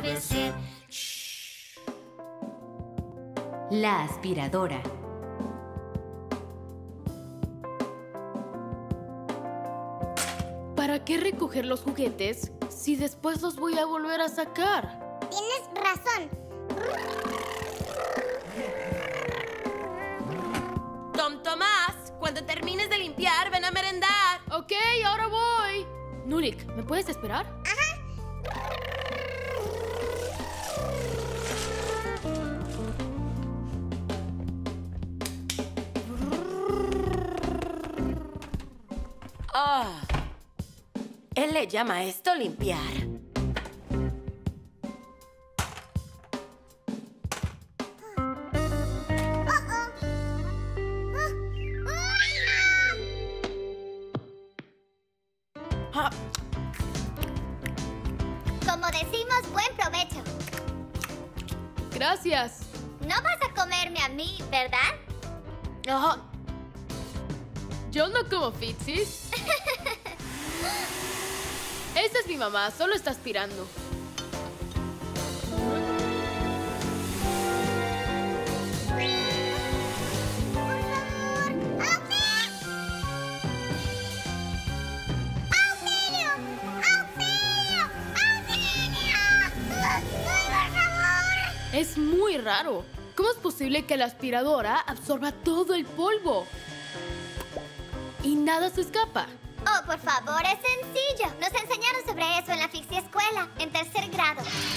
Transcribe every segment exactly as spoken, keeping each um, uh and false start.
debe ser. Shh. La aspiradora. ¿Para qué recoger los juguetes si después los voy a volver a sacar? Tienes razón. Tom Tomás, cuando termines de limpiar, ven a merendar. Ok, ahora voy. Nulik, ¿me puedes esperar? Ah, él le llama a esto limpiar. Ah, Como decimos, buen provecho. Gracias. No vas a comerme a mí, ¿verdad? Ajá. Yo no como Fixis. Esta es mi mamá, solo está aspirando. ¡Auxilio! ¡Auxilio! ¡Auxilio! ¡Por favor! Es muy raro. ¿Cómo es posible que la aspiradora absorba todo el polvo? Y nada se escapa. Oh, por favor, es sencillo. Nos enseñaron sobre eso en la Fixie Escuela, en tercer grado.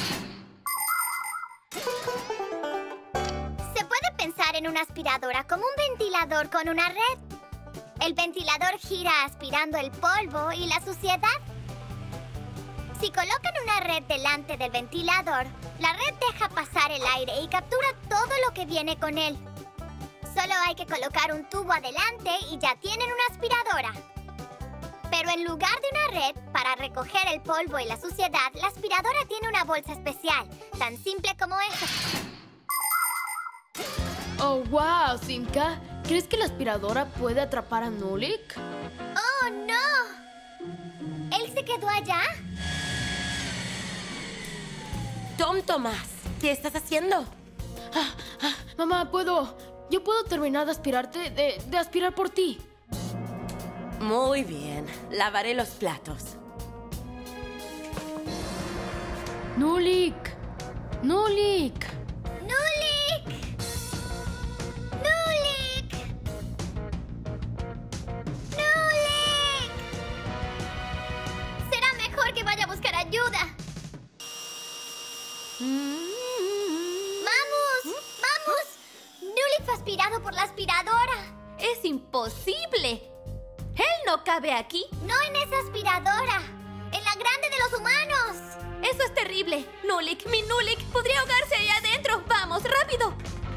Se puede pensar en una aspiradora como un ventilador con una red. El ventilador gira aspirando el polvo y la suciedad. Si colocan una red delante del ventilador, la red deja pasar el aire y captura todo lo que viene con él. Solo hay que colocar un tubo adelante y ya tienen una aspiradora. Pero en lugar de una red para recoger el polvo y la suciedad, la aspiradora tiene una bolsa especial, tan simple como eso. Oh, wow, Simka. ¿Crees que la aspiradora puede atrapar a Nulik? ¡Oh, no! ¿Él se quedó allá? Tom Tomás, ¿qué estás haciendo? Ah, ah, mamá, puedo... Yo puedo terminar de aspirarte, de, de aspirar por ti. Muy bien, lavaré los platos. Nulik. Nulik. ¡Nulik! ¡Nulik! ¡Nulik! Será mejor que vaya a buscar ayuda. ¡Vamos! ¡Vamos! Nulik fue aspirado por la aspiradora. ¡Es imposible! ¡Él no cabe aquí! No en esa aspiradora. En la grande de los humanos. ¡Eso es terrible! ¡Nulik, mi Nulik! ¡Podría ahogarse ahí adentro! ¡Vamos, rápido!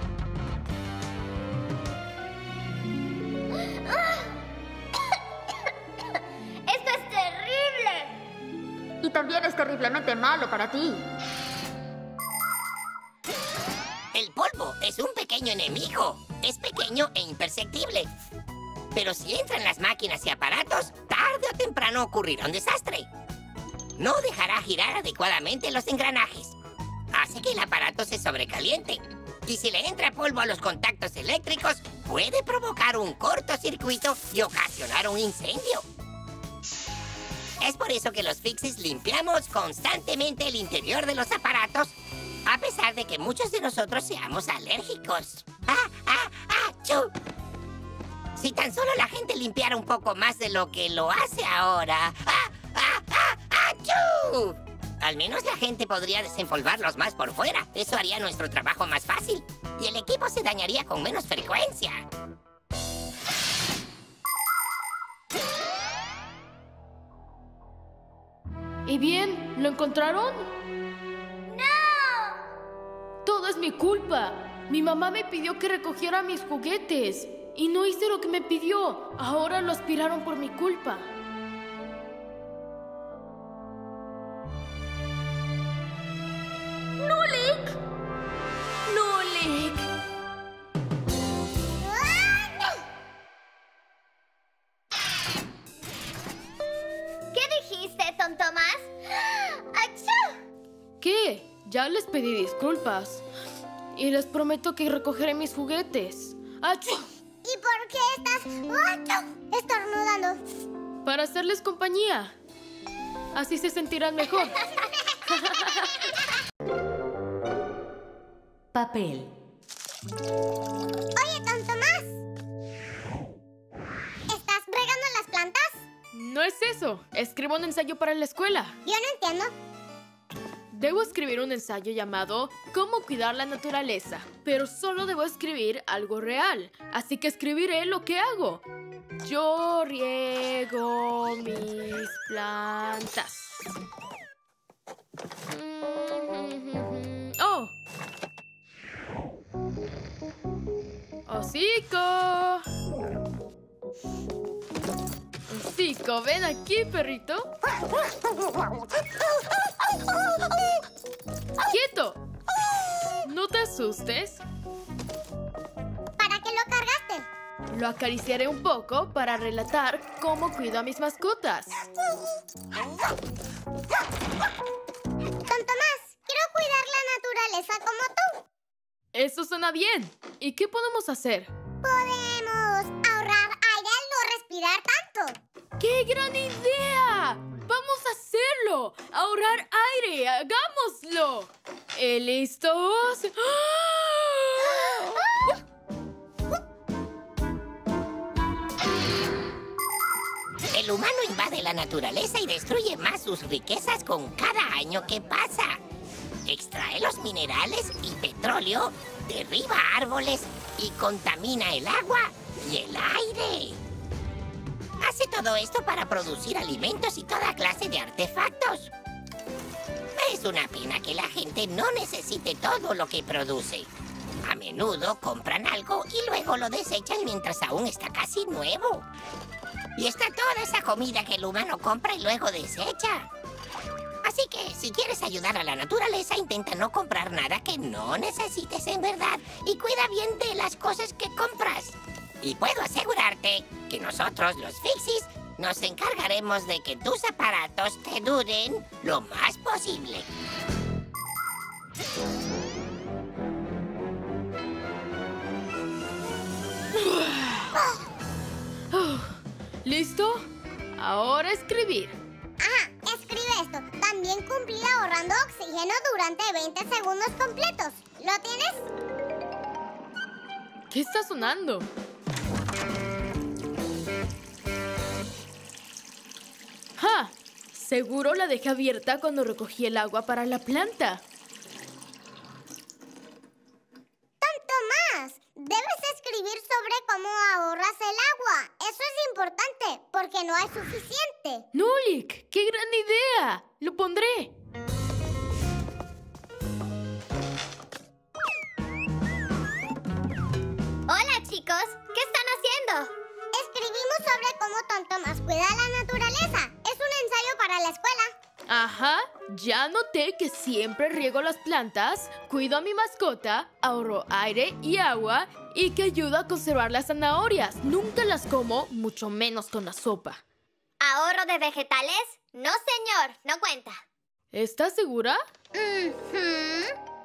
¡Esto es terrible! Y también es terriblemente malo para ti. El polvo es un pequeño enemigo. Es pequeño e imperceptible. Pero si entran las máquinas y aparatos, tarde o temprano ocurrirá un desastre. No dejará girar adecuadamente los engranajes. Hace que el aparato se sobrecaliente. Y si le entra polvo a los contactos eléctricos, puede provocar un cortocircuito y ocasionar un incendio. Es por eso que los Fixies limpiamos constantemente el interior de los aparatos, a pesar de que muchos de nosotros seamos alérgicos. ¡Ah, ah, ah, chu! Si tan solo la gente limpiara un poco más de lo que lo hace ahora. ¡Ah, ah, ah, ah, chu! Al menos la gente podría desenfolvarlos más por fuera. Eso haría nuestro trabajo más fácil. Y el equipo se dañaría con menos frecuencia. ¿Y bien? ¿Lo encontraron? ¡No! Todo es mi culpa. Mi mamá me pidió que recogiera mis juguetes. Y no hice lo que me pidió. Ahora lo aspiraron por mi culpa. ¡Nulik! ¡Nulik! ¿Qué dijiste, Tom Tomás? ¡Achú! ¿Qué? Ya les pedí disculpas. Y les prometo que recogeré mis juguetes. ¡Achú! ¿Y por qué estás ¡achú! estornudando? Para hacerles compañía. Así se sentirán mejor. Papel. Oye, Tom Tomás. ¿Estás regando las plantas? No es eso. Escribo un ensayo para la escuela. Yo no entiendo. Debo escribir un ensayo llamado ¿Cómo cuidar la naturaleza? Pero solo debo escribir algo real. Así que escribiré lo que hago. Yo riego mis plantas. ¡Oh! ¡Hocico! Hocico, ven aquí, perrito. ¡Quieto! No te asustes. ¿Para qué lo cargaste? Lo acariciaré un poco para relatar cómo cuido a mis mascotas. Tom Tomás, quiero cuidar la naturaleza como tú. Eso suena bien. ¿Y qué podemos hacer? Podemos ahorrar aire al no respirar tanto. ¡Qué gran idea! ¡Vamos a hacerlo! ¡Ahorrar aire! ¡Hagámoslo! ¿Eh, ¿Listos? El humano invade la naturaleza y destruye más sus riquezas con cada año que pasa. Extrae los minerales y petróleo, derriba árboles y contamina el agua y el aire. Hace todo esto para producir alimentos y toda clase de artefactos. Es una pena que la gente no necesite todo lo que produce. A menudo compran algo y luego lo desechan mientras aún está casi nuevo. Y está toda esa comida que el humano compra y luego desecha. Así que, si quieres ayudar a la naturaleza, intenta no comprar nada que no necesites en verdad y cuida bien de las cosas que compras. Y puedo asegurarte que nosotros, los Fixies, nos encargaremos de que tus aparatos te duren lo más posible. ¿Listo? Ahora escribir. Ajá, escribe esto. También cumplí ahorrando oxígeno durante veinte segundos completos. ¿Lo tienes? ¿Qué está sonando? ¡Ja! Seguro la dejé abierta cuando recogí el agua para la planta. Tom Tomás, debes escribir sobre cómo ahorras el agua. Eso es importante, porque no hay suficiente. ¡Nulik! ¡Qué gran idea! ¡Lo pondré! Hola, chicos. ¿Qué están haciendo? Escribimos sobre cómo Tom Tomás cuida la naturaleza. Es un ensayo para la escuela. Ajá, ya noté que siempre riego las plantas, cuido a mi mascota, ahorro aire y agua y que ayudo a conservar las zanahorias. Nunca las como, mucho menos con la sopa. ¿Ahorro de vegetales? No, señor, no cuenta. ¿Estás segura? Mm-hmm.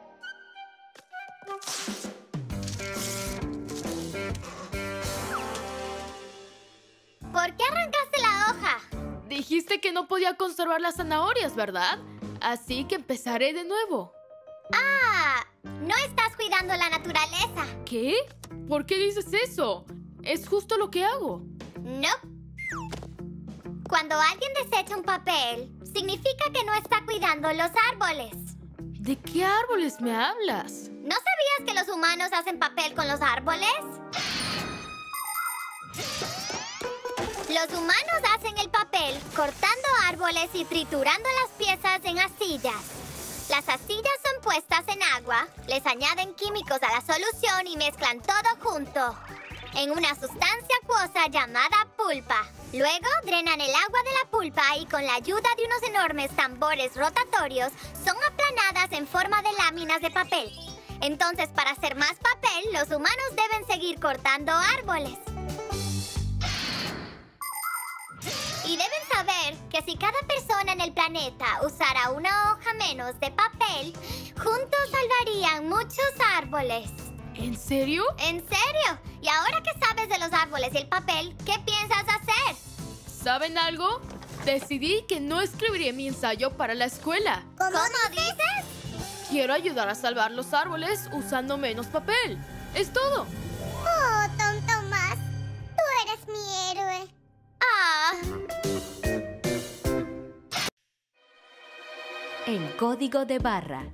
¿Por qué arrancaste la hoja? Dijiste que no podía conservar las zanahorias, ¿verdad? Así que empezaré de nuevo. Ah, no estás cuidando la naturaleza. ¿Qué? ¿Por qué dices eso? Es justo lo que hago. No. Cuando alguien desecha un papel, significa que no está cuidando los árboles. ¿De qué árboles me hablas? ¿No sabías que los humanos hacen papel con los árboles? Los humanos hacen el papel cortando árboles y triturando las piezas en astillas. Las astillas son puestas en agua, les añaden químicos a la solución y mezclan todo junto en una sustancia acuosa llamada pulpa. Luego drenan el agua de la pulpa y con la ayuda de unos enormes tambores rotatorios son aplanadas en forma de láminas de papel. Entonces, para hacer más papel, los humanos deben seguir cortando árboles. Y deben saber que si cada persona en el planeta usara una hoja menos de papel, juntos salvarían muchos árboles. ¿En serio? ¿En serio? Y ahora que sabes de los árboles y el papel, ¿qué piensas hacer? ¿Saben algo? Decidí que no escribiré mi ensayo para la escuela. ¿Cómo, ¿Cómo dices? Quiero ayudar a salvar los árboles usando menos papel. Es todo. Oh, Tom Tomás, tú eres mi héroe. Ah. El código de barra.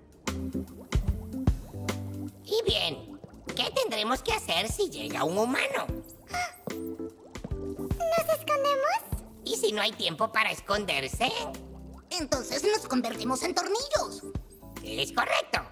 Y bien, ¿qué tendremos que hacer si llega un humano? ¿Nos escondemos? ¿Y si no hay tiempo para esconderse? Entonces nos convertimos en tornillos. Es correcto.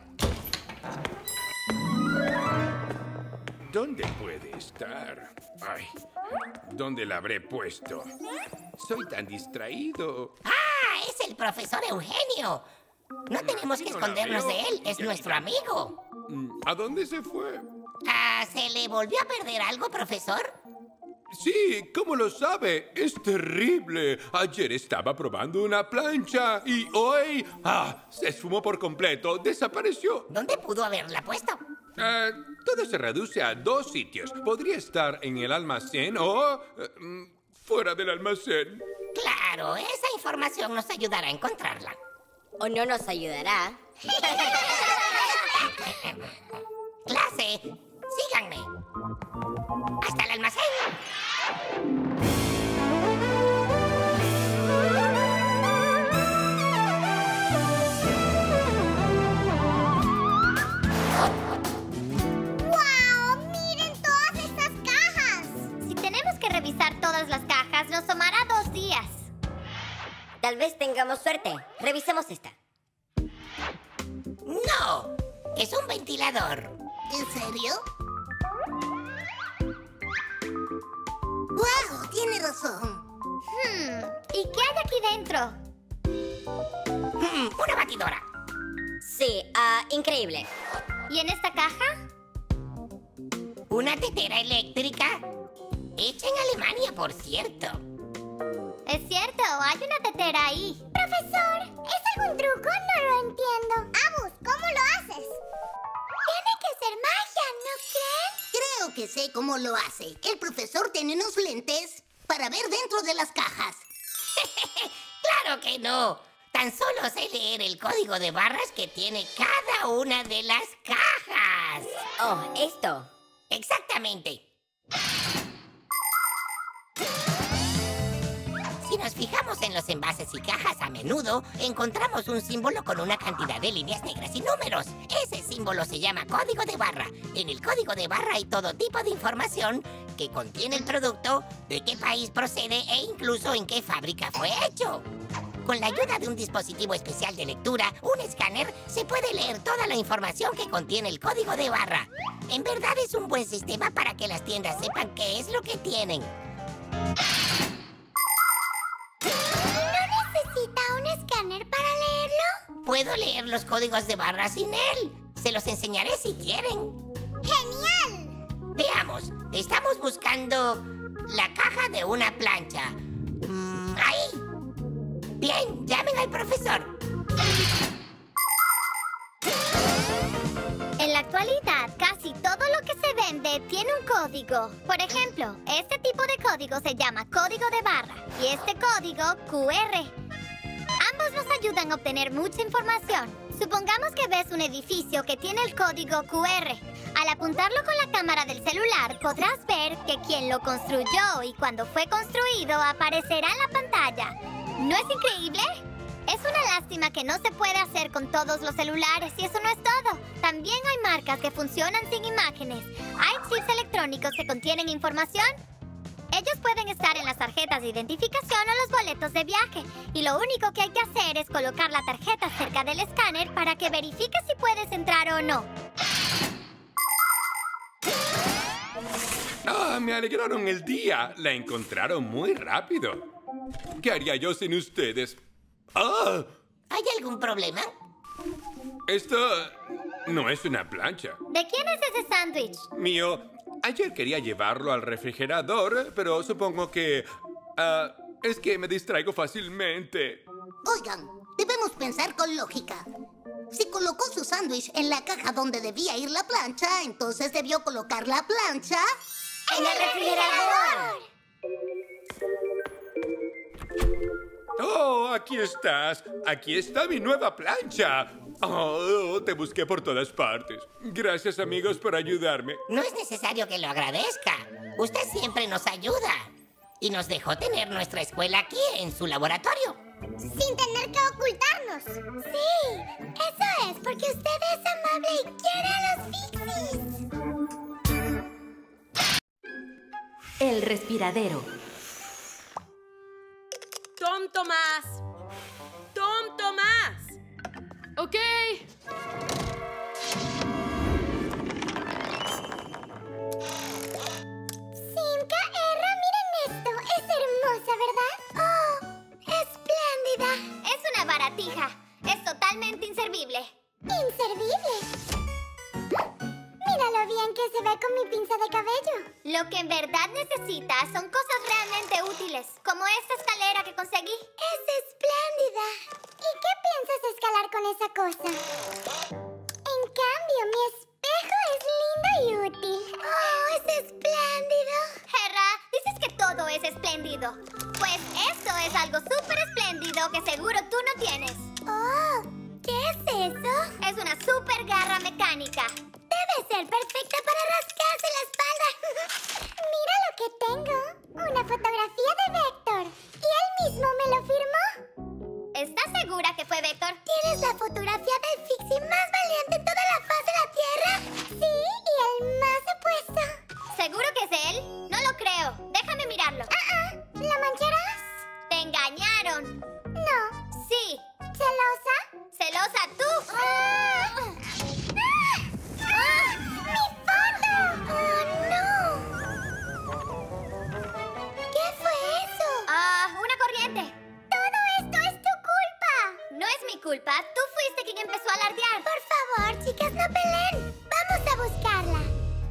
¿Dónde puede estar? Ay, ¿dónde la habré puesto? Soy tan distraído. ¡Ah! ¡Es el profesor Eugenio! No tenemos que no la escondernos veo. de él. Es nuestro amigo. ¿A dónde se fue? Ah, ¿se le volvió a perder algo, profesor? Sí, ¿cómo lo sabe? Es terrible. Ayer estaba probando una plancha y hoy... ¡Ah! Se esfumó por completo. Desapareció. ¿Dónde pudo haberla puesto? Eh, todo se reduce a dos sitios. Podría estar en el almacén o... eh, mm, fuera del almacén. Claro, esa información nos ayudará a encontrarla. ¿O no nos ayudará? Clase, síganme. Hasta el almacén. ¡Wow! ¡Miren todas estas cajas! Si tenemos que revisar todas las cajas, nos tomará dos días. Tal vez tengamos suerte. Revisemos esta. No, es un ventilador. ¿En serio? ¡Wow! Tiene razón. Hmm, ¿y qué hay aquí dentro? Hmm, una batidora. Sí, ah, increíble. ¿Y en esta caja? Una tetera eléctrica. Hecha en Alemania, por cierto. Es cierto, hay una tetera ahí. Profesor, ¿es algún truco? No lo entiendo. Abus, ¿cómo lo haces? Tiene que ser magia, ¿no creen? Creo que sé cómo lo hace. El profesor tiene unos lentes para ver dentro de las cajas. ¡Claro que no! Tan solo sé leer el código de barras que tiene cada una de las cajas. Oh, esto. Exactamente. Si nos fijamos en los envases y cajas, a menudo encontramos un símbolo con una cantidad de líneas negras y números. Ese símbolo se llama código de barra. En el código de barra hay todo tipo de información que contiene el producto, de qué país procede e incluso en qué fábrica fue hecho. Con la ayuda de un dispositivo especial de lectura, un escáner, se puede leer toda la información que contiene el código de barra. En verdad es un buen sistema para que las tiendas sepan qué es lo que tienen. ¿No necesita un escáner para leerlo? Puedo leer los códigos de barra sin él. Se los enseñaré si quieren. ¡Genial! Veamos, estamos buscando la caja de una plancha. Mm, ahí. Bien, llamen al profesor. En la actualidad, casi todo lo que se vende tiene un código. Por ejemplo, este tipo de código se llama código de barra y este código Q R. Ambos nos ayudan a obtener mucha información. Supongamos que ves un edificio que tiene el código Q R. Al apuntarlo con la cámara del celular, podrás ver que quien lo construyó y cuando fue construido aparecerá en la pantalla. ¿No es increíble? Es una lástima que no se puede hacer con todos los celulares y eso no es todo. También hay marcas que funcionan sin imágenes. Hay chips electrónicos que contienen información. Ellos pueden estar en las tarjetas de identificación o los boletos de viaje. Y lo único que hay que hacer es colocar la tarjeta cerca del escáner para que verifique si puedes entrar o no. Ah, me alegraron el día. La encontraron muy rápido. ¿Qué haría yo sin ustedes? ¡Ah! ¿Hay algún problema? Esto no es una plancha. ¿De quién es ese sándwich? Mío, ayer quería llevarlo al refrigerador, pero supongo que... ah, Es que me distraigo fácilmente. Oigan, debemos pensar con lógica. Si colocó su sándwich en la caja donde debía ir la plancha, entonces debió colocar la plancha... ¡en el refrigerador! ¡Oh, aquí estás! ¡Aquí está mi nueva plancha! ¡Oh, te busqué por todas partes! Gracias, amigos, por ayudarme. No es necesario que lo agradezca. Usted siempre nos ayuda. Y nos dejó tener nuestra escuela aquí, en su laboratorio. Sin tener que ocultarnos. Sí, eso es porque usted es amable y quiere a los Fixies. El respiradero. ¡Tom Tomás! ¡Tom Tomás! Ok. Simka, Erra, miren esto. Es hermosa, ¿verdad? ¡Oh! ¡Espléndida! Es una baratija. Es totalmente inservible. ¿Inservible? Mira lo bien que se ve con mi pinza de cabello. Lo que en verdad necesita son cosas realmente útiles, como esta escalera que conseguí. ¡Es espléndida! ¿Y qué piensas escalar con esa cosa? En cambio, mi espejo es lindo y útil. ¡Oh, es espléndido! Hera, dices que todo es espléndido. Pues esto es algo súper espléndido que seguro tú no tienes. ¡Oh! ¿Qué es eso? Es una súper garra mecánica. Debe ser perfecta para rascarse la espalda. Mira lo que tengo. Una fotografía de Vector. Y él mismo me lo firmó. ¿Estás segura que fue Vector? ¿Tienes la fotografía del Fixie más valiente en toda la faz de la Tierra? Sí, y el más opuesto. ¿Seguro que es él? No lo creo. Déjame mirarlo. Ah, ah. ¿La mancharás? Te engañaron. No. Sí. ¿Celosa? ¿Celosa tú? ¡Ah! ¡Ah! ¡Ah! ¡Mi foto! ¡Oh, no! ¿Qué fue eso? Ah, una corriente. Todo esto es tu culpa. No es mi culpa. Tú fuiste quien empezó a alardear. Por favor, chicas, no peleen. Vamos a buscarla.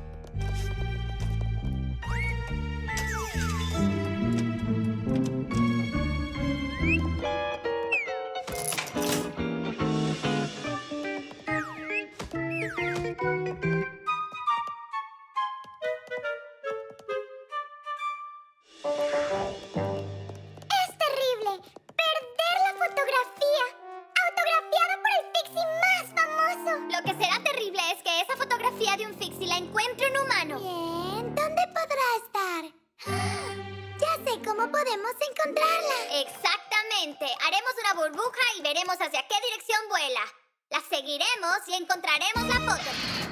Es terrible. Perder la fotografía. Autografiada por el Fixie más famoso. Lo que será terrible es que esa fotografía de un Fixie la encuentre un humano. Bien, ¿dónde podrá estar? Ah, ya sé cómo podemos encontrarla. Exactamente. Haremos una burbuja y veremos hacia qué dirección vuela. La seguiremos y encontraremos la foto.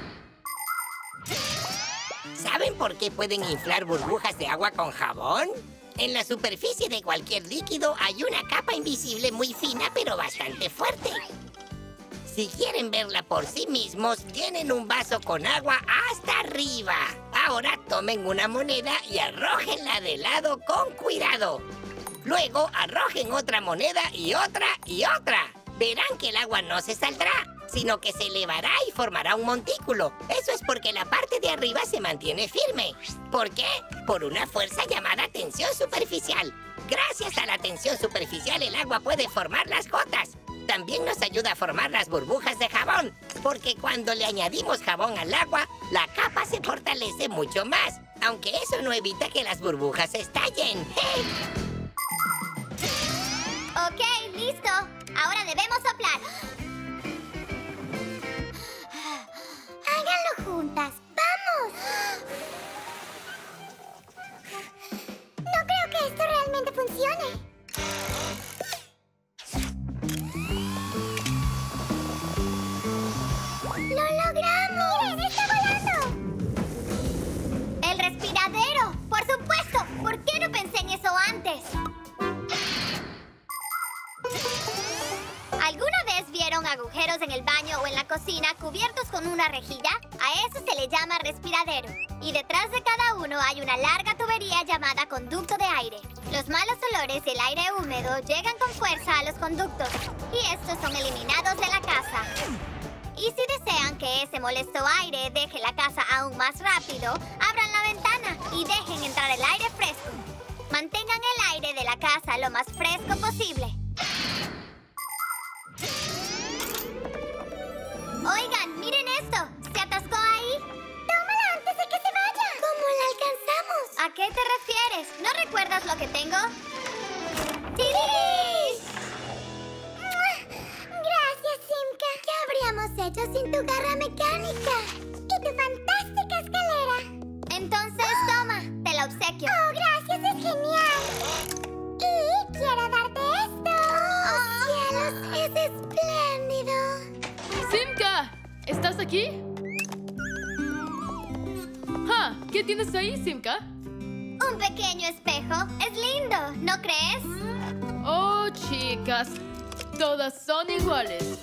¿Saben por qué pueden inflar burbujas de agua con jabón? En la superficie de cualquier líquido hay una capa invisible muy fina pero bastante fuerte. Si quieren verla por sí mismos, llenen un vaso con agua hasta arriba. Ahora tomen una moneda y arrójenla de lado con cuidado. Luego arrojen otra moneda y otra y otra. Verán que el agua no se saldrá, sino que se elevará y formará un montículo. Eso es porque la parte de arriba se mantiene firme. ¿Por qué? Por una fuerza llamada tensión superficial. Gracias a la tensión superficial, el agua puede formar las gotas. También nos ayuda a formar las burbujas de jabón, porque cuando le añadimos jabón al agua, la capa se fortalece mucho más, aunque eso no evita que las burbujas estallen. Ok, listo. Ahora debemos soplar. Háganlo juntas. ¡Vamos! No creo que esto realmente funcione. ¡Lo logramos! ¡Miren, está volando! ¡El respiradero! ¡Por supuesto! ¿Por qué no pensé en eso antes? ¿Alguna vez vieron agujeros en el baño o en la cocina cubiertos con una rejilla? A eso se le llama respiradero. Y detrás de cada uno hay una larga tubería llamada conducto de aire. Los malos olores y el aire húmedo llegan con fuerza a los conductos y estos son eliminados de la casa. Y si desean que ese molesto aire deje la casa aún más rápido, abran la ventana y dejen entrar el aire fresco. Mantengan el aire de la casa lo más fresco posible. Oigan, miren esto. ¿Se atascó ahí? ¡Tómala antes de que se vaya! ¿Cómo la alcanzamos? ¿A qué te refieres? ¿No recuerdas lo que tengo? ¡Tiriris! Gracias, Simka. ¿Qué habríamos hecho sin tu garra mecánica? Y tu fantástica escalera. Entonces, toma. Te la obsequio. ¡Oh, gracias! ¡Es genial! Y quiero darte esto. ¡Oh, cielos! ¡Es espléndido! ¡Simka! ¿Estás aquí? Ah, ¿qué tienes ahí, Simka? Un pequeño espejo. Es lindo, ¿no crees? Oh, chicas. Todas son iguales.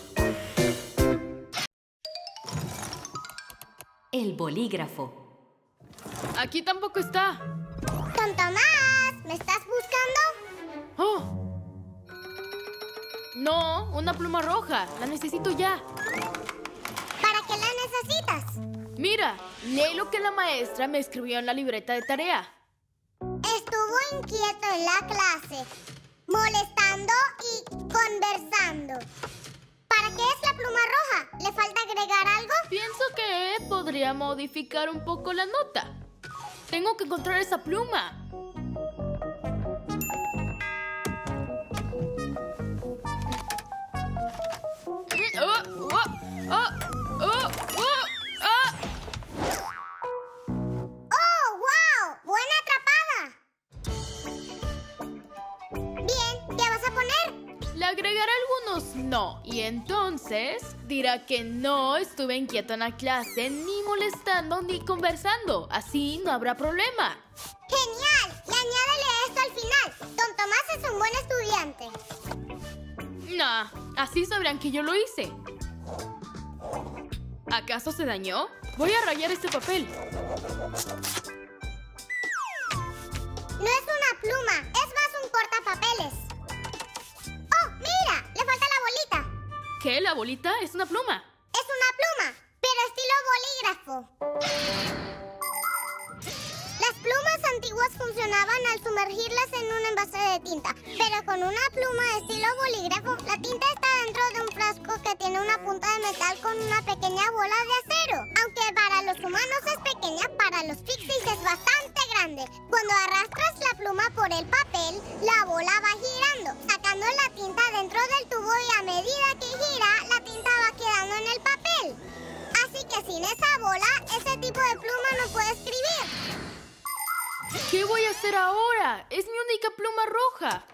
El bolígrafo. Aquí tampoco está. Don Tomás, ¿me estás buscando? Oh. No, una pluma roja. La necesito ya. ¿Para qué la necesitas? Mira, lee lo que la maestra me escribió en la libreta de tarea. Estuvo inquieto en la clase, molestando y conversando. ¿Para qué es la pluma roja? ¿Le falta agregar algo? Pienso que podría modificar un poco la nota. Tengo que encontrar esa pluma. Oh, oh, oh, oh, oh, oh. ¡Oh, wow! ¡Buena atrapada! Bien, ¿qué vas a poner? Le agregaré algunos no, y entonces dirá que no estuve inquieto en la clase, ni molestando, ni conversando. Así no habrá problema. ¡Genial! Y añádele esto al final. Don Tomás es un buen estudiante. Nah, así sabrán que yo lo hice. ¿Acaso se dañó? Voy a rayar este papel. No es una pluma, es más un portapapeles. ¡Oh, mira! Le falta la bolita. ¿Qué? ¿La bolita? Es una pluma. Es una pluma, pero estilo bolígrafo. Las plumas antiguas funcionaban al sumergirlas en un envase de tinta, pero con una pluma estilo bolígrafo, la tinta está dentro de un frasco que tiene una punta de metal con una pequeña bola de acero. Aunque para los humanos es pequeña, para los pixies es bastante grande. Cuando arrastras la pluma por el papel, la bola va girando, sacando la tinta dentro del tubo y a medida que gira, la tinta va quedando en el papel. Así que sin esa bola, ese tipo de pluma no puede escribir. ¿Qué voy a hacer ahora? Es mi única pluma roja.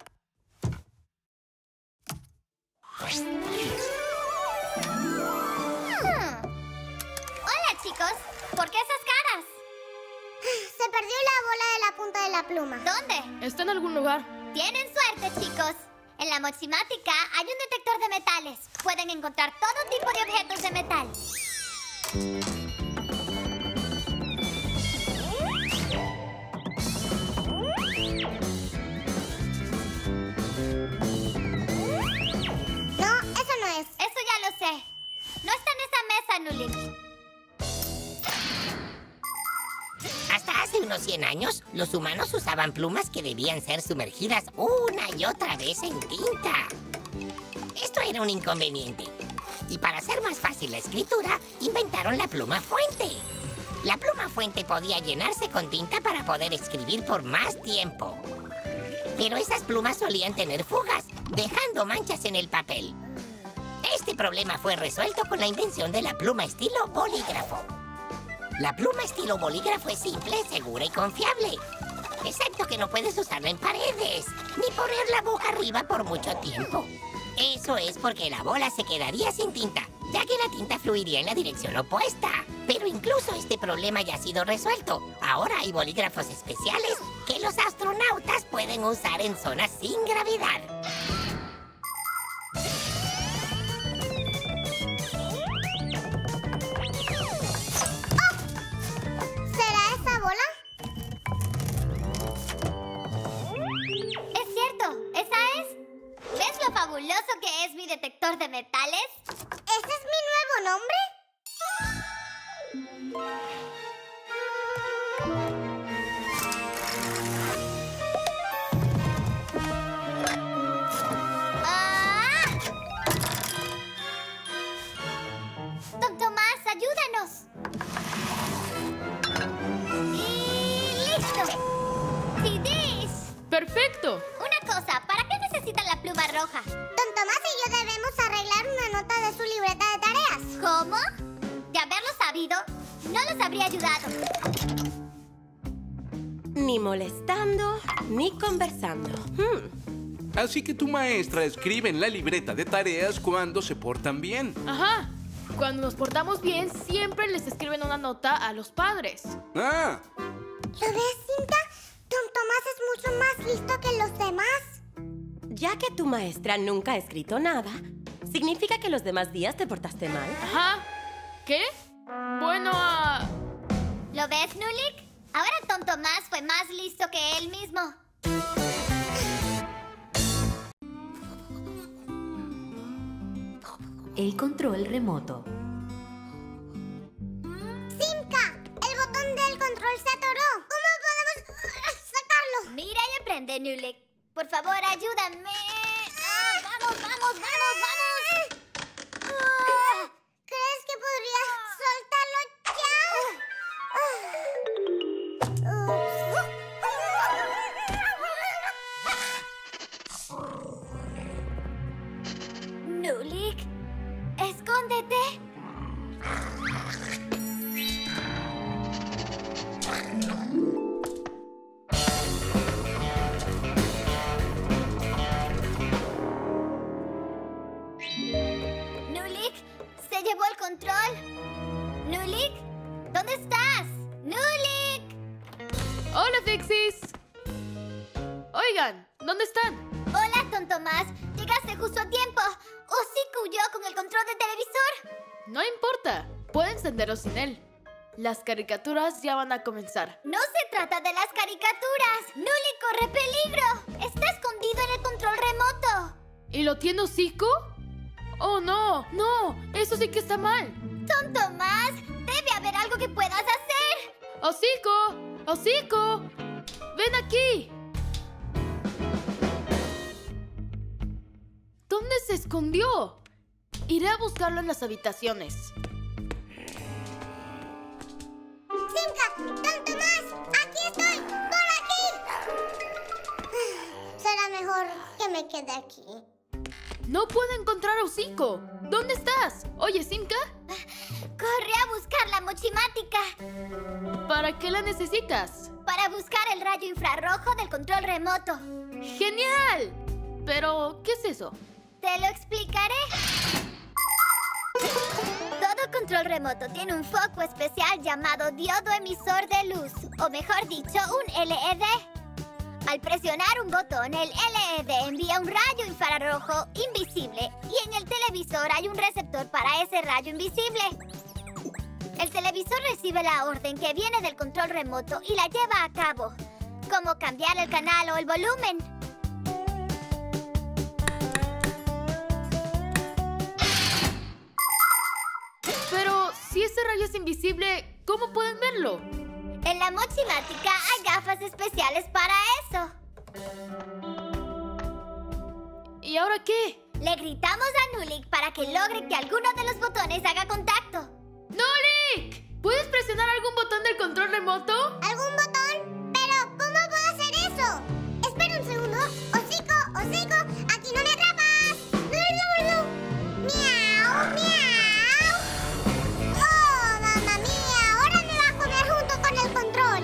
Hmm. Hola, chicos. ¿Por qué esas caras? Se perdió la bola de la punta de la pluma. ¿Dónde? Está en algún lugar. Tienen suerte, chicos. En la Moximática hay un detector de metales. Pueden encontrar todo tipo de objetos de metal. No, eso no es. Eso ya lo sé. No está en esa mesa, Nulik. Hasta hace unos cien años, los humanos usaban plumas que debían ser sumergidas una y otra vez en tinta. Esto era un inconveniente. Y para hacer más fácil la escritura, inventaron la pluma fuente. La pluma fuente podía llenarse con tinta para poder escribir por más tiempo. Pero esas plumas solían tener fugas, dejando manchas en el papel. Este problema fue resuelto con la invención de la pluma estilo bolígrafo. La pluma estilo bolígrafo es simple, segura y confiable. Excepto que no puedes usarla en paredes, ni ponerla boca arriba por mucho tiempo. Eso es porque la bola se quedaría sin tinta, ya que la tinta fluiría en la dirección opuesta. Pero incluso este problema ya ha sido resuelto. Ahora hay bolígrafos especiales que los astronautas pueden usar en zonas sin gravedad. ¿Será esa bola? Es cierto, esa es. ¿Ves lo fabuloso que es mi detector de metales? ¿Ese es mi nuevo nombre? ayúdanos. Y listo. ¡Didish! ¡Perfecto! Una cosa, ¿para qué necesitan la pluma roja? Don Tomás y yo debemos arreglar una nota de su libreta de tareas. ¿Cómo? De haberlo sabido, no los habría ayudado. Ni molestando, ni conversando. Hmm. Así que tu maestra escribe en la libreta de tareas cuando se portan bien. Ajá. Cuando nos portamos bien, siempre les escriben una nota a los padres. Ah. ¿Lo ves, Cinta? Don Tomás es mucho más listo que los demás. Ya que tu maestra nunca ha escrito nada, ¿significa que los demás días te portaste mal? Ajá. ¿Qué? Bueno, ah... ¿Lo ves, Nulik? Ahora Don Tomás fue más listo que él mismo. El control remoto. ¡Simka! El botón del control se atoró. ¿Cómo podemos sacarlo? Mira y aprende, Nulik. Por favor, ayúdame. ¡Ah, vamos, vamos, vamos, vamos! Ah, ¿crees que podría soltarlo ya? Nulik, escóndete. Nulik, se llevó el control. Nulik, ¿dónde estás? Nulik. ¡Hola, Fixies! Oigan, ¿dónde están? Hola, Don Tomás. Llegaste justo a tiempo. Hocico huyó con el control del televisor. No importa. Puedo encenderlo sin él. Las caricaturas ya van a comenzar. No se trata de las caricaturas. Nulik corre peligro. Está escondido en el control remoto. ¿Y lo tiene Hocico? ¡Oh, no! ¡No! ¡Eso sí que está mal! Don Tomás, debe haber algo que puedas hacer. ¡Hocico! ¡Hocico! ¡Ven aquí! ¿Dónde se escondió? Iré a buscarlo en las habitaciones. ¡Simka! ¡Don Tomás! ¡Aquí estoy! ¡Por aquí! Será mejor que me quede aquí. No puedo encontrar a Hocico. ¿Dónde estás? Oye, Simka. Corre a buscar la mochimática. ¿Para qué la necesitas? Para buscar el rayo infrarrojo del control remoto. ¡Genial! Pero, ¿qué es eso? Te lo explicaré. Todo control remoto tiene un foco especial llamado diodo emisor de luz, o mejor dicho, un L E D. Al presionar un botón, el L E D envía un rayo infrarrojo invisible y en el televisor hay un receptor para ese rayo invisible. El televisor recibe la orden que viene del control remoto y la lleva a cabo, como cambiar el canal o el volumen. Pero, si ese rayo es invisible, ¿cómo pueden verlo? En la mochimática hay gafas especiales para eso. ¿Y ahora qué? Le gritamos a Nulik para que logre que alguno de los botones haga contacto. ¡Nulik! ¿Puedes presionar algún botón del control remoto? ¿Algún botón? Pero, ¿cómo puedo hacer eso? Espera un segundo. Hocico, hocico, aquí no me atrapas. ¡Miau, miau! ¡Oh, mamá mía! Ahora me va a comer junto con el control.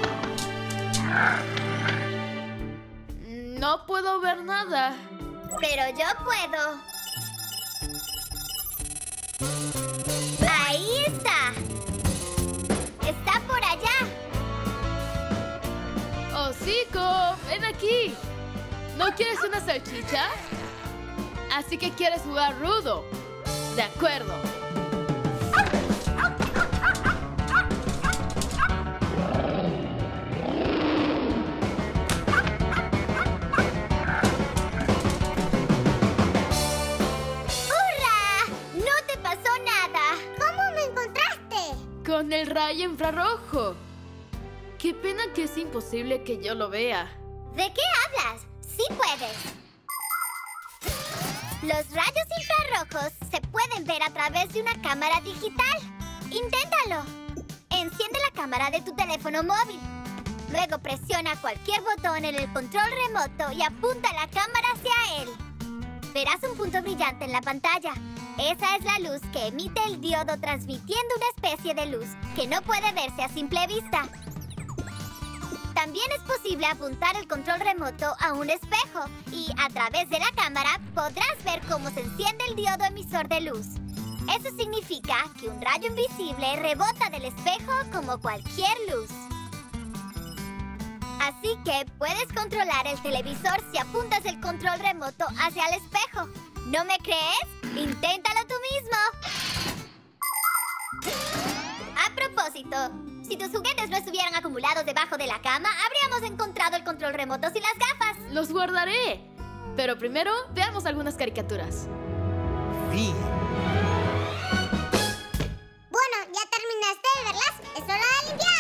No puedo ver nada. Pero yo puedo. Ahí está. Está por allá. ¡Hocico! ¡Ven aquí! ¿No quieres una salchicha? Así que quieres jugar rudo. De acuerdo. Con el rayo infrarrojo. Qué pena que es imposible que yo lo vea. ¿De qué hablas? Sí puedes. Los rayos infrarrojos se pueden ver a través de una cámara digital. Inténtalo. Enciende la cámara de tu teléfono móvil. Luego presiona cualquier botón en el control remoto y apunta la cámara hacia él. Verás un punto brillante en la pantalla. Esa es la luz que emite el diodo, transmitiendo una especie de luz que no puede verse a simple vista. También es posible apuntar el control remoto a un espejo y a través de la cámara podrás ver cómo se enciende el diodo emisor de luz. Eso significa que un rayo invisible rebota del espejo como cualquier luz. Así que puedes controlar el televisor si apuntas el control remoto hacia el espejo. ¿No me crees? ¡Inténtalo tú mismo! A propósito, si tus juguetes no estuvieran acumulados debajo de la cama, habríamos encontrado el control remoto sin las gafas. ¡Los guardaré! Pero primero, veamos algunas caricaturas. Fin. Bueno, ya terminaste de verlas. Es hora de limpiar.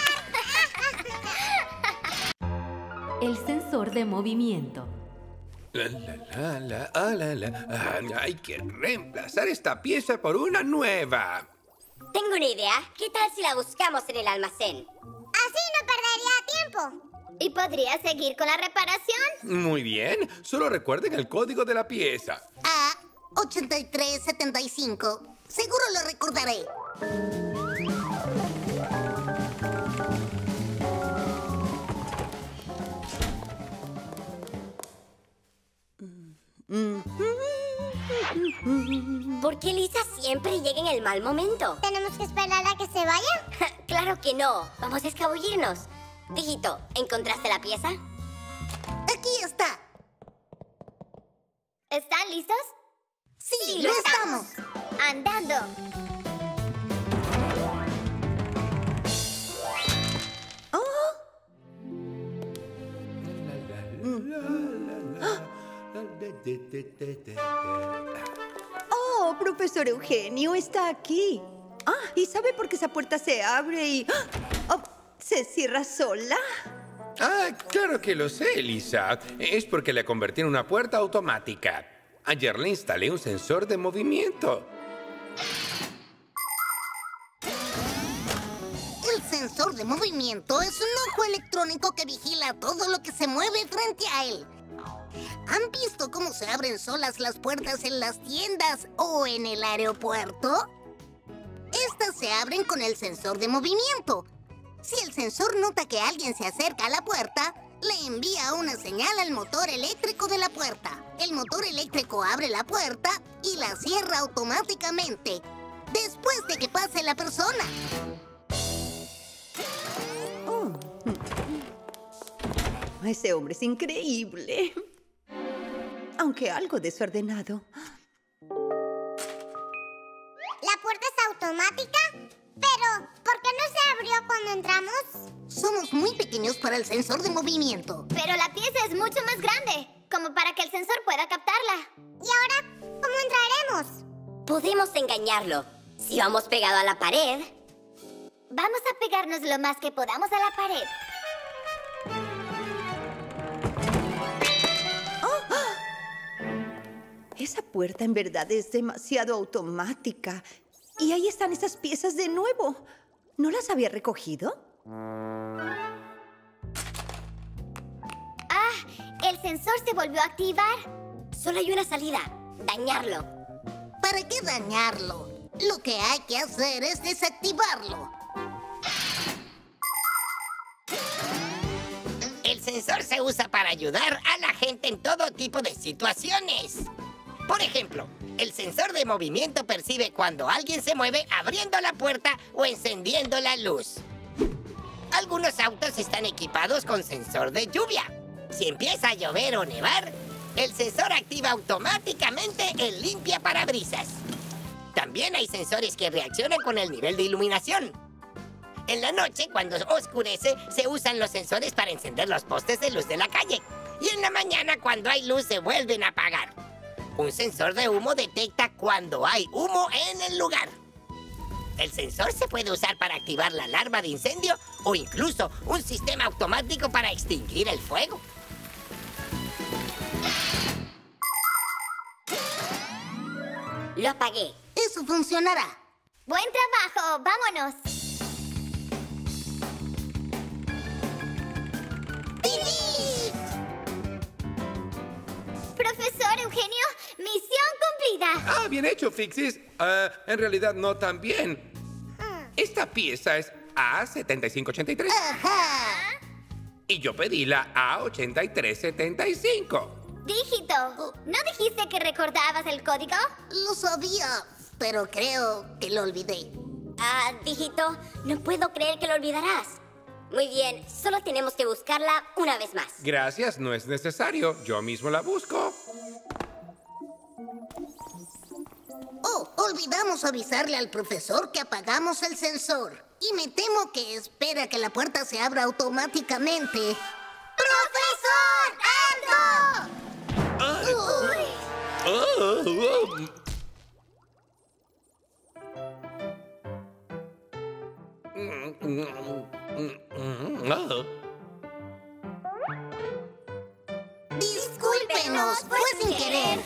El sensor de movimiento. La, la, la, la, ah, la, la. Ah, hay que reemplazar esta pieza por una nueva. Tengo una idea. ¿Qué tal si la buscamos en el almacén? Así no perdería tiempo. ¿Y podrías seguir con la reparación? Muy bien. Solo recuerden el código de la pieza. A ochenta y tres setenta y cinco. Seguro lo recordaré. ¿Por qué Lisa siempre llega en el mal momento? ¿Tenemos que esperar a que se vaya? Claro que no. Vamos a escabullirnos. Dígito, ¿encontraste la pieza? Aquí está. ¿Están listos? Sí, Sí, lo lo estamos. ¡Andando! Oh, profesor Eugenio está aquí. Ah, ¿y sabe por qué esa puerta se abre y oh, se cierra sola? Ah, claro que lo sé, Lisa. Es porque la convertí en una puerta automática. Ayer le instalé un sensor de movimiento. El sensor de movimiento es un ojo electrónico que vigila todo lo que se mueve frente a él. ¿Han visto cómo se abren solas las puertas en las tiendas o en el aeropuerto? Estas se abren con el sensor de movimiento. Si el sensor nota que alguien se acerca a la puerta, le envía una señal al motor eléctrico de la puerta. El motor eléctrico abre la puerta y la cierra automáticamente, después de que pase la persona. Oh. Ese hombre es increíble. Aunque algo desordenado. La puerta es automática, pero ¿por qué no se abrió cuando entramos? Somos muy pequeños para el sensor de movimiento. Pero la pieza es mucho más grande, como para que el sensor pueda captarla. ¿Y ahora cómo entraremos? Podemos engañarlo. Si vamos pegado a la pared... Vamos a pegarnos lo más que podamos a la pared. Esa puerta en verdad es demasiado automática. Y ahí están esas piezas de nuevo. ¿No las había recogido? Ah, el sensor se volvió a activar. Solo hay una salida. Dañarlo. ¿Para qué dañarlo? Lo que hay que hacer es desactivarlo. El sensor se usa para ayudar a la gente en todo tipo de situaciones. Por ejemplo, el sensor de movimiento percibe cuando alguien se mueve abriendo la puerta o encendiendo la luz. Algunos autos están equipados con sensor de lluvia. Si empieza a llover o nevar, el sensor activa automáticamente el limpiaparabrisas. También hay sensores que reaccionan con el nivel de iluminación. En la noche, cuando oscurece, se usan los sensores para encender los postes de luz de la calle. Y en la mañana, cuando hay luz, se vuelven a apagar. Un sensor de humo detecta cuando hay humo en el lugar. El sensor se puede usar para activar la alarma de incendio o incluso un sistema automático para extinguir el fuego. Lo apagué. Eso funcionará. Buen trabajo. Vámonos. Profesor Eugenio, misión cumplida. Ah, bien hecho, Fixis. Ah, en realidad no tan bien. Esta pieza es A setenta y cinco ochenta y tres. Ajá. Y yo pedí la A ochenta y tres setenta y cinco. Dígito, ¿no dijiste que recordabas el código? Lo sabía, pero creo que lo olvidé. Ah, Dígito, no puedo creer que lo olvidarás. Muy bien, solo tenemos que buscarla una vez más. Gracias, no es necesario. Yo mismo la busco. Oh, olvidamos avisarle al profesor que apagamos el sensor. Y me temo que espera que la puerta se abra automáticamente. ¡Profesor! ¡Alto! Uy. Oh, oh. Oh. Discúlpenos, fue sin querer.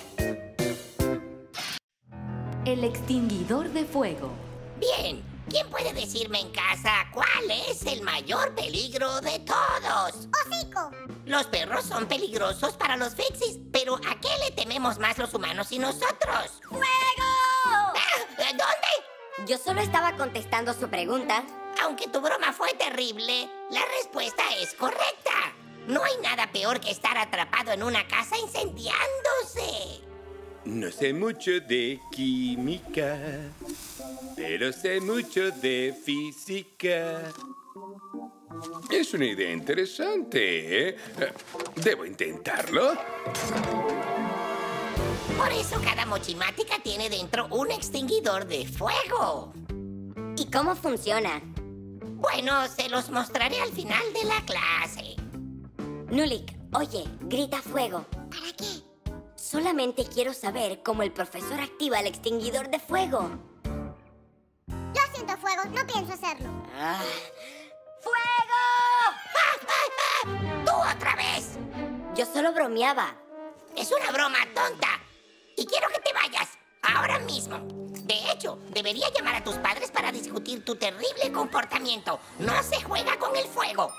El extinguidor de fuego. Bien, ¿quién puede decirme en casa cuál es el mayor peligro de todos? ¡Hocico! Los perros son peligrosos para los Fixis, pero ¿a qué le tememos más los humanos y nosotros? ¡Fuego! Ah, ¿Dónde? Yo solo estaba contestando su pregunta. Aunque tu broma fue terrible, la respuesta es correcta. No hay nada peor que estar atrapado en una casa incendiándose. No sé mucho de química, pero sé mucho de física. Es una idea interesante, ¿eh? ¿Debo intentarlo? Por eso cada mochimática tiene dentro un extinguidor de fuego. ¿Y cómo funciona? Bueno, se los mostraré al final de la clase. Nulik, oye, grita fuego. ¿Para qué? Solamente quiero saber cómo el profesor activa el extinguidor de fuego. Lo siento, Fuego, no pienso hacerlo. Ah. ¡Fuego! ¡Ah, ah, ah! ¡Tú otra vez! Yo solo bromeaba. Es una broma tonta. Y quiero que te vayas, ahora mismo. De hecho, debería llamar a tus padres para discutir tu terrible comportamiento. No se juega con el fuego.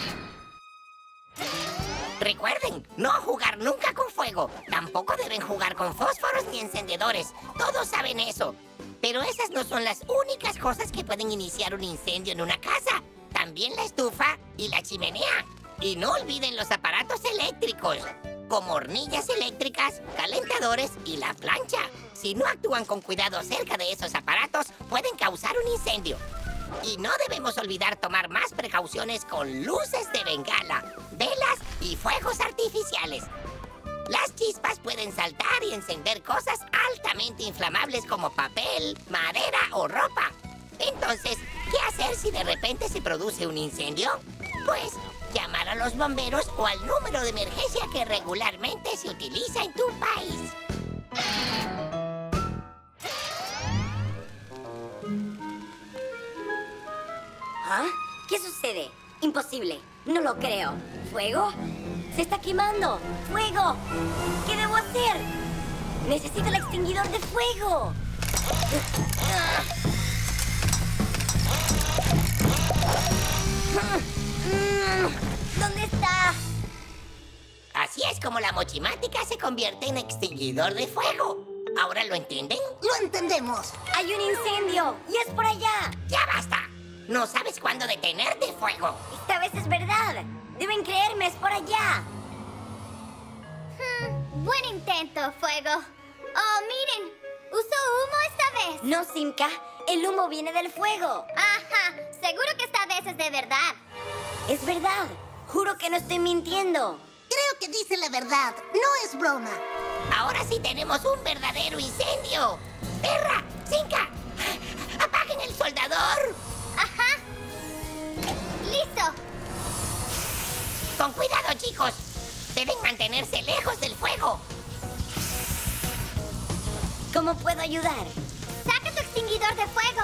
Recuerden, no jugar nunca con fuego. Tampoco deben jugar con fósforos ni encendedores. Todos saben eso. Pero esas no son las únicas cosas que pueden iniciar un incendio en una casa. También la estufa y la chimenea. Y no olviden los aparatos eléctricos, como hornillas eléctricas, calentadores y la plancha. Si no actúan con cuidado cerca de esos aparatos, pueden causar un incendio. Y no debemos olvidar tomar más precauciones con luces de bengala, velas y fuegos artificiales. Las chispas pueden saltar y encender cosas altamente inflamables como papel, madera o ropa. Entonces, ¿qué hacer si de repente se produce un incendio? Pues llamar a los bomberos o al número de emergencia que regularmente se utiliza en tu país. ¿Ah? ¿Qué sucede? Imposible. No lo creo. ¿Fuego? ¡Se está quemando! ¡Fuego! ¿Qué debo hacer? ¡Necesito el extinguidor de fuego! ¿Dónde está? Así es como la mochimática se convierte en extinguidor de fuego. ¿Ahora lo entienden? ¡Lo entendemos! ¡Hay un incendio! ¡Y es por allá! ¡Ya basta! No sabes cuándo detenerte, fuego. Esta vez es verdad. Deben creerme, es por allá. Hmm, buen intento, Fuego. Oh, miren. Usó humo esta vez. No, Simka. El humo viene del fuego. Ajá. Seguro que esta vez es de verdad. Es verdad. Juro que no estoy mintiendo. Creo que dice la verdad. No es broma. Ahora sí tenemos un verdadero incendio. Terra, Simka, apaguen el soldador. Ajá. Listo. Con cuidado, chicos. Deben mantenerse lejos del fuego. ¿Cómo puedo ayudar? Saca tu extinguidor de fuego.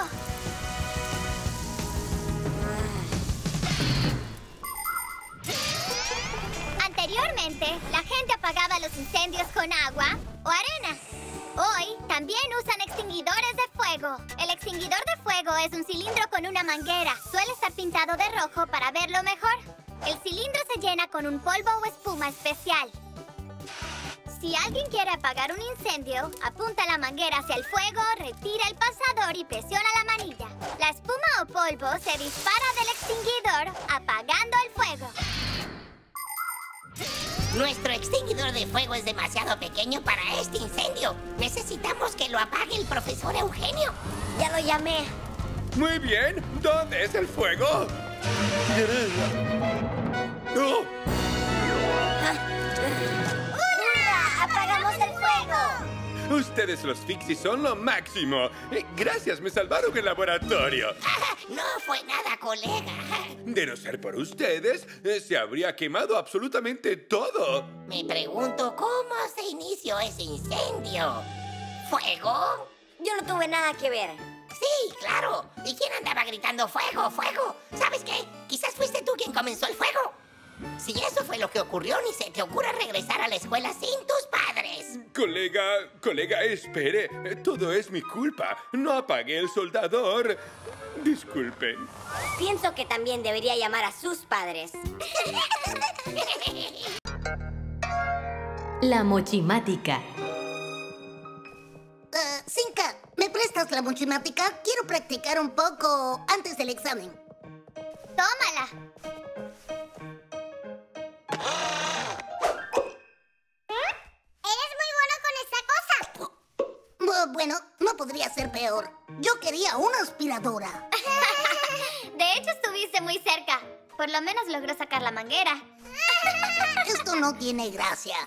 Anteriormente, la gente apagaba los incendios con agua o arena. Hoy, también usan extinguidores de fuego. fuego. El extinguidor de fuego es un cilindro con una manguera. Suele estar pintado de rojo para verlo mejor. El cilindro se llena con un polvo o espuma especial. Si alguien quiere apagar un incendio, apunta la manguera hacia el fuego, retira el pasador y presiona la manilla. La espuma o polvo se dispara del extinguidor, apagando el fuego. Nuestro extinguidor de fuego es demasiado pequeño para este incendio. Necesitamos que lo apague el profesor Eugenio. Ya lo llamé. Muy bien. ¿Dónde es el fuego? ¡Oh! ¡Hurra! ¡Apagamos el fuego! Ustedes los Fixies son lo máximo. Eh, Gracias, me salvaron el laboratorio. No fue nada, colega. De no ser por ustedes, eh, se habría quemado absolutamente todo. Me pregunto cómo se inició ese incendio. ¿Fuego? Yo no tuve nada que ver. Sí, claro. ¿Y quién andaba gritando fuego, fuego? ¿Sabes qué? Quizás fuiste tú quien comenzó el fuego. Si eso fue lo que ocurrió, ni se te ocurra regresar a la escuela sin tus padres. Colega, colega, espere. Eh, Todo es mi culpa. No apagué el soldador. Disculpen. Pienso que también debería llamar a sus padres. La mochimática. Uh, Cinca, ¿me prestas la mochimática? Quiero practicar un poco antes del examen. ¡Tómala! Eres muy bueno con esa cosa. Bu- Bueno, no podría ser peor. Yo quería una aspiradora. De hecho, estuviste muy cerca. Por lo menos logró sacar la manguera. Esto no tiene gracia.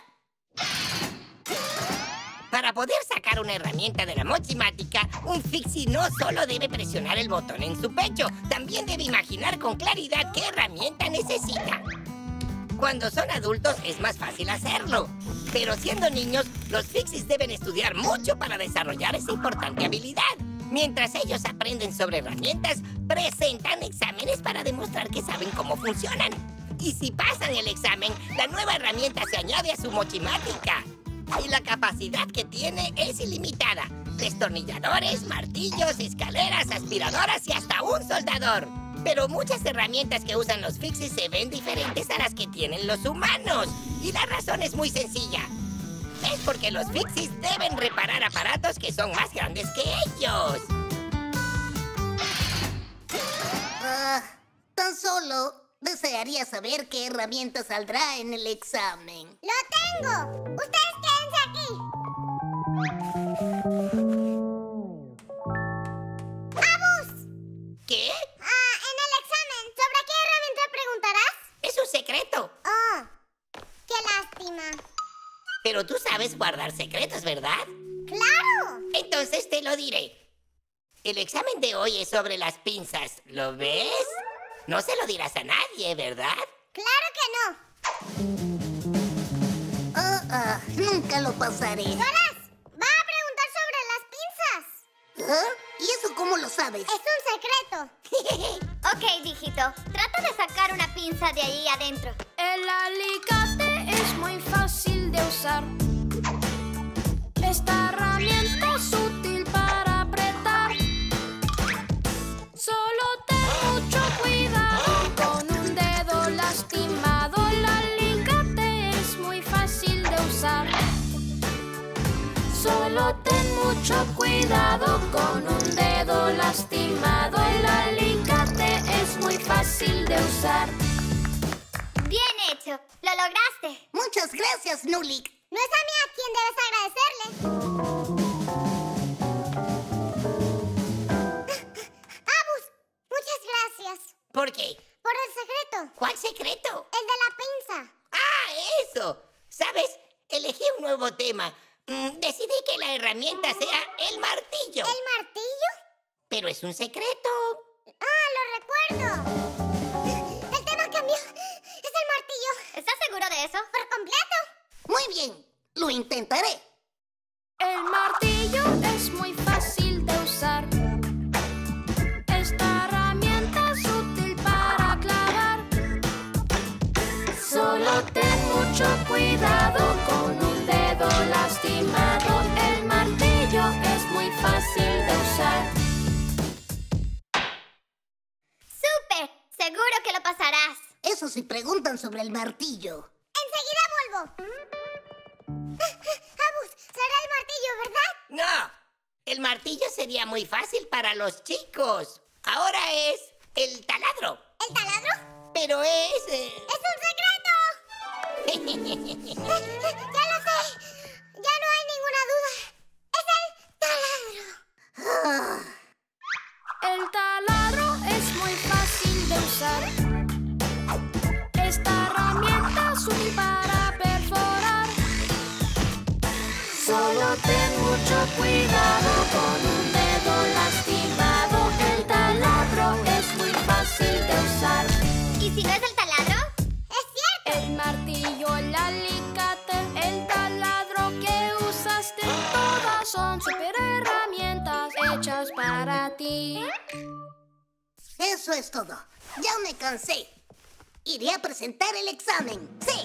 Para poder sacar una herramienta de la mochimática, un Fixie no solo debe presionar el botón en su pecho, también debe imaginar con claridad qué herramienta necesita. Cuando son adultos es más fácil hacerlo, pero siendo niños, los Fixies deben estudiar mucho para desarrollar esa importante habilidad. Mientras ellos aprenden sobre herramientas, presentan exámenes para demostrar que saben cómo funcionan. Y si pasan el examen, la nueva herramienta se añade a su mochimática. Y la capacidad que tiene es ilimitada. Destornilladores, martillos, escaleras, aspiradoras y hasta un soldador. Pero muchas herramientas que usan los Fixies se ven diferentes a las que tienen los humanos. Y la razón es muy sencilla. Es porque los Fixies deben reparar aparatos que son más grandes que ellos. Ah, tan solo desearía saber qué herramienta saldrá en el examen. ¡Lo tengo! ¡Ustedes quédense aquí! ¡Abus! ¿Qué? Ah, en el examen, ¿sobre qué herramienta preguntarás? Es un secreto. Oh, qué lástima. Pero tú sabes guardar secretos, ¿verdad? ¡Claro! Entonces te lo diré. El examen de hoy es sobre las pinzas. ¿Lo ves? No se lo dirás a nadie, ¿verdad? ¡Claro que no! Ah, ah, nunca lo pasaré. ¡Doras! ¡Va a preguntar sobre las pinzas! ¿Ah? ¿Y eso cómo lo sabes? ¡Es un secreto! Ok, Dígito. Trata de sacar una pinza de ahí adentro. El alicate es muy fácil de usar. Esta herramienta es útil para apretar. Solo ten mucho cuidado con un dedo lastimado. El alicate es muy fácil de usar. Solo ten mucho cuidado con un dedo lastimado. El alicate es muy fácil de usar. ¡Bien hecho! ¡Lo lograste! Muchas gracias, Nulik. No es a mí a quien debes agradecerle. Abus, muchas gracias. ¿Por qué? Por el secreto. ¿Cuál secreto? El de la pinza. ¡Ah, eso! ¿Sabes? Elegí un nuevo tema. Mm, decidí que la herramienta sea el martillo. ¿El martillo? Pero es un secreto. Ah, lo recuerdo. El tema cambió. Es el martillo. ¿Estás seguro de eso? Por completo. Muy bien, lo intentaré. El martillo es muy fácil de usar. Esta herramienta es útil para clavar. Solo ten mucho cuidado con un dedo lastimado. El martillo es muy fácil de usar. Eso si preguntan sobre el martillo. Enseguida vuelvo. Abus, será el martillo, ¿verdad? No, el martillo sería muy fácil para los chicos. Ahora es el taladro. ¿El taladro? Pero es... eh, ¡Es un secreto! ¡Ya lo sé! Ya no hay ninguna duda. ¡Es el taladro! El taladro es muy fácil de usar. Esta herramienta es útil para perforar. Solo ten mucho cuidado con un dedo lastimado. El taladro es muy fácil de usar. ¿Y si no es el taladro? ¡Es cierto! El martillo, el alicate, el taladro que usaste, todas son super herramientas hechas para ti. Eso es todo. Ya me cansé. Iré a presentar el examen. ¡Sí!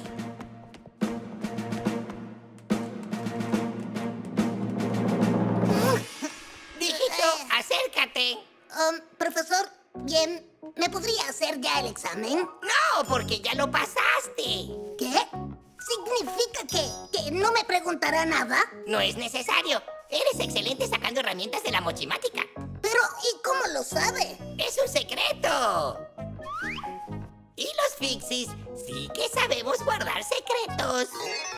Dijito, acércate. Um, profesor, bien, ¿me podría hacer ya el examen? No, porque ya lo pasaste. ¿Qué? ¿Significa que, que no me preguntará nada? No es necesario. Eres excelente sacando herramientas de la mochimática. Pero, ¿y cómo lo sabe? ¡Es un secreto! Y los Fixies sí que sabemos guardar secretos.